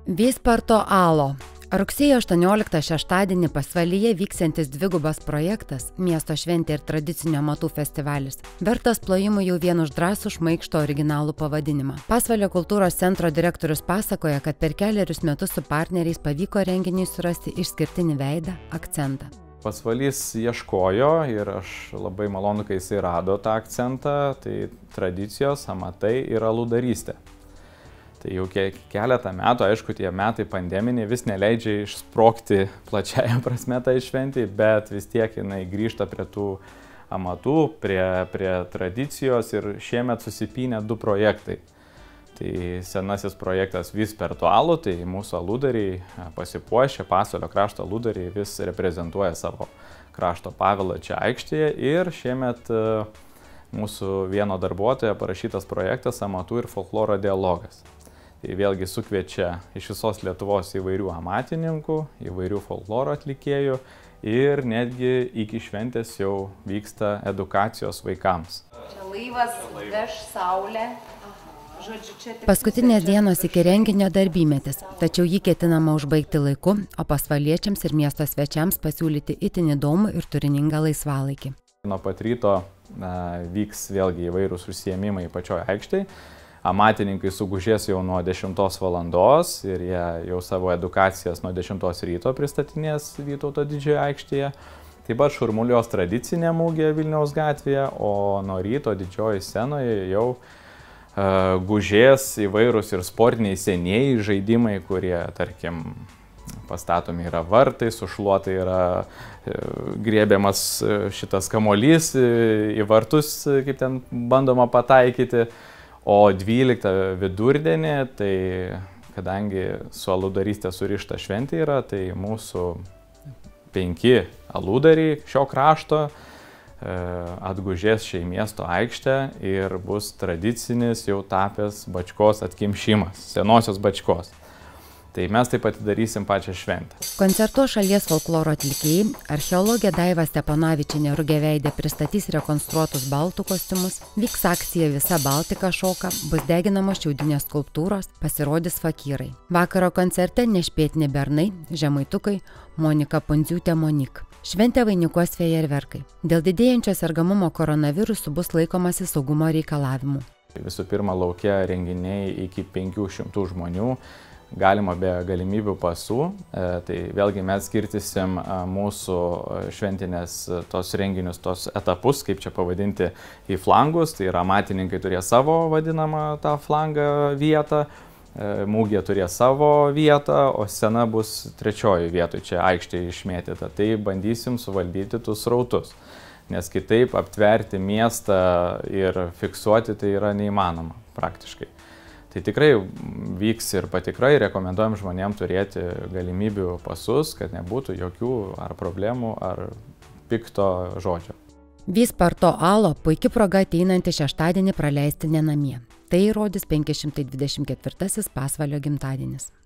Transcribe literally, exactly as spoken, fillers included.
Vysparto alo. Rugsėjo aštuonioliktą šeštadienį Pasvalyje vyksiantis dvigubas projektas – miesto šventė ir tradicinio amatų festivalis. Vertas plojimų jau vien už drąsų šmaikšto originalų pavadinimą. Pasvalio kultūros centro direktorius pasakoja, kad per keliarius metus su partneriais pavyko renginiui surasti išskirtinį veidą, akcentą. Pasvalys ieškojo ir aš labai malonu, kai jisai rado tą akcentą, tai tradicijos, amatai ir aludarystė. Tai jau keletą metų, aišku, tie metai pandeminiai vis neleidžia išsprogti plačiaja prasme tai šventį, bet vis tiek jinai grįžta prie tų amatų, prie, prie tradicijos ir šiemet susipynė du projektai. Tai senasis projektas Vysparto alo, tai mūsų aludariai pasipuošę, Pasvalio krašto aludariai vis reprezentuoja savo krašto paveldą čia aikštėje ir šiemet mūsų vieno darbuotojo parašytas projektas Amatų ir folkloro dialogas. Tai vėlgi sukviečia iš visos Lietuvos įvairių amatininkų, įvairių folkloro atlikėjų ir netgi iki šventės jau vyksta edukacijos vaikams. Čia laivas veš saulę. Paskutinės dienos iki renginio darbymetis, tačiau jį ketinama užbaigti laiku, o pasvaliečiams ir miesto svečiams pasiūlyti itin įdomų ir turiningą laisvalaikį. Nuo pat ryto na, vyks vėlgi įvairūs užsiėmimai pačioje aikštėje. Amatininkai sugužės jau nuo dešimtos valandos ir jie jau savo edukacijas nuo dešimtos ryto pristatinės Vytauto didžiojo aikštėje. Taip pat šurmulios tradicinė mūgė Vilniaus gatvėje, o nuo ryto didžioji scenoje jau uh, gužės įvairūs ir sportiniai senieji žaidimai, kurie, tarkim, pastatomi yra vartai, sušluotai yra uh, griebiamas šitas kamuolys uh, į vartus, uh, kaip ten bandoma pataikyti. O dvyliktą vidurdienį, tai kadangi su aludarystė surišta šventė yra, tai mūsų penki aludariai šio krašto atgužės šiai miesto aikštę ir bus tradicinis jau tapęs bačkos atkimšimas, senosios bačkos. Tai mes taip pat darysim pačią šventę. Koncertuos šalies folkloro atlikėjai, archeologė Daiva Steponavičienė Rugiaveidė pristatys rekonstruotus baltų kostiumus, vyks akcija Visa Baltika šoka, bus deginamos šiaudinės skulptūros, pasirodys fakyrai. Vakaro koncerte Nešpėtni bernai, Žemaitukai, Monika Pundziūtė Monik. Šventę vainikuos fejerverkai. Dėl didėjančio sergamumo koronavirusu bus laikomasi saugumo reikalavimų. Visų pirma, lauke renginiai iki penkių šimtų žmonių. Galima be galimybių pasų, tai vėlgi mes skirtysim mūsų šventinės tos renginius, tos etapus, kaip čia pavadinti, į flangus, tai yra amatininkai turės savo vadinamą tą flangą vietą, mūgė turės savo vietą, o scena bus trečioji vietoj, čia aikštėje išmėtyta, tai bandysim suvaldyti tus srautus, nes kitaip aptverti miestą ir fiksuoti tai yra neįmanoma praktiškai. Tai tikrai vyks ir patikrai, rekomenduojam žmonėms turėti galimybių pasus, kad nebūtų jokių ar problemų, ar pikto žodžio. Vysparto alo puiki proga ateinantį šeštadienį praleisti ne namie. Tai įrodys penki šimtai dvidešimt ketvirtasis Pasvalio gimtadienis.